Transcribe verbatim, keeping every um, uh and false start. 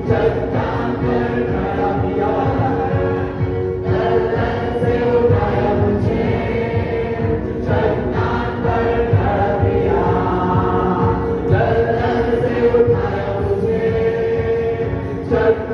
चट्टान पर खड़ा किया, दलदल से उठाया मुझे, चट्टान पर खड़ा किया, दलदल से उठाया मुझे, चट्टान